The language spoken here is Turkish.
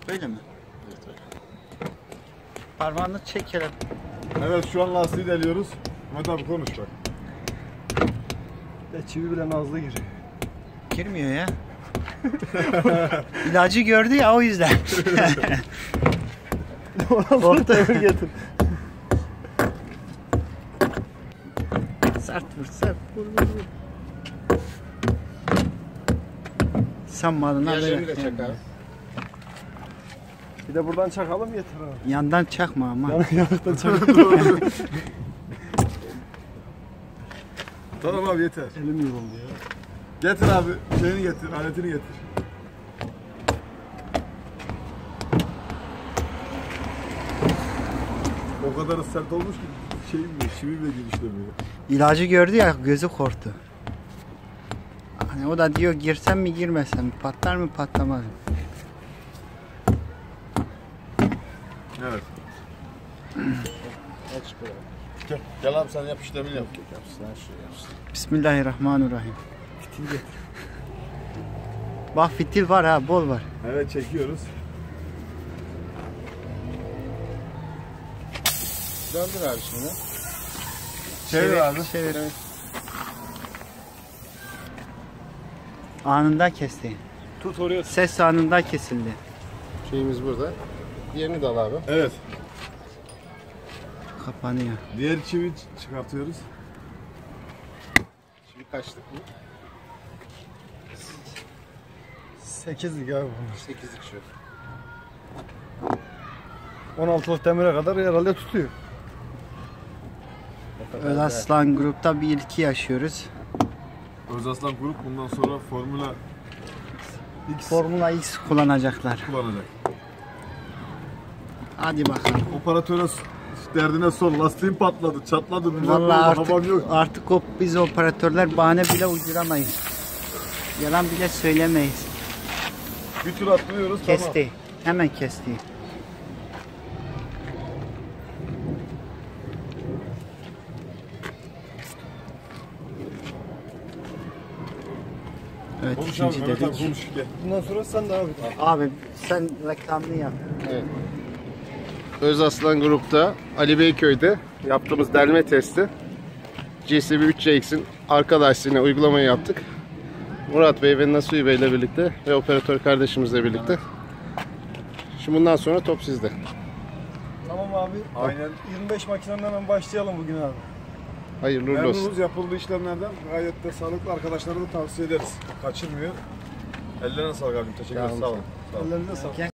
Böyle mi? Evet öyle. Parmağını çekelim. Evet şu an lastiği deliyoruz. Mehmet abi konuş bak. Çivi bile nazlı giriyor. Girmiyor ya. İlacı gördü ya o yüzden. Korktu. Getir. Sert vur, sert vur. Sen malına Diğerlerini de böyle. çek abi. Bir de buradan çakalım yeter abi. Yandan çakma ama. Yanıktan çakalım. Tamam abi yeter. Elim yoruldu ya. Getir abi şeyini getir, aletini getir. O kadar sert olmuş ki şey mi, çivi bile girişlemiyor. İlacı gördü ya gözü korktu. Hani o da diyor girsem mi girmesem mi? Patlar mı patlamaz mı? Evet. Aç böyle. Gel abi sen yap işlemini yap. Yapsın her şeyi yapsın. Bismillahirrahmanirrahim. Bak fitil var ha, bol var. Evet çekiyoruz. Döndür abi şimdi. Çevir abi. Çevir. Anında kesti. Tut oraya. Ses anında kesildi. Şeyimiz burada. Diğerini de al abi. Evet. Kapanıyor. Diğer çivi çıkartıyoruz. Şimdi kaçlık mı? 8'lik abi bunlar. 8'lik şu. 16'lık demire kadar herhalde tutuyor. Özaslan grupta bir ilki yaşıyoruz. Özaslan Grup bundan sonra Formula X Formula X kullanacaklar. kullanacak. Hadi bakalım. Operatöre derdine sor. Lastiğim patladı, çatladı. Vallahi Havam yok. artık biz operatörler bahane bile uyduramayız. Yalan bile söylemeyiz. Bir tur atlıyoruz. Kesti. Hemen kesti. Evet, Tamam. Konuş abi, ikinci Mehmet abi dedik. konuş. Gel. Bundan sonra sen de abi. Abi sen reklamını yap. Evet. Özaslan Grup'ta Ali Beyköy'de yaptığımız delme testi GSB 3CX'in arka lastiğine uygulamayı yaptık. Murat Bey ve Nasuhi Bey ile birlikte ve operatör kardeşimizle birlikte. Şimdi bundan sonra top sizde. Tamam abi. Aynen. 25 makineden hemen başlayalım bugün abi. Hayırlı uğurlu olsun. Memnunuz yapıldığı işlemlerden. Gayet de sağlıklı, arkadaşlara da tavsiye ederiz. Kaçırmıyor. Ellerine sağlık abim. Teşekkür ederiz. Sağ olun. Ellerinize sağlık.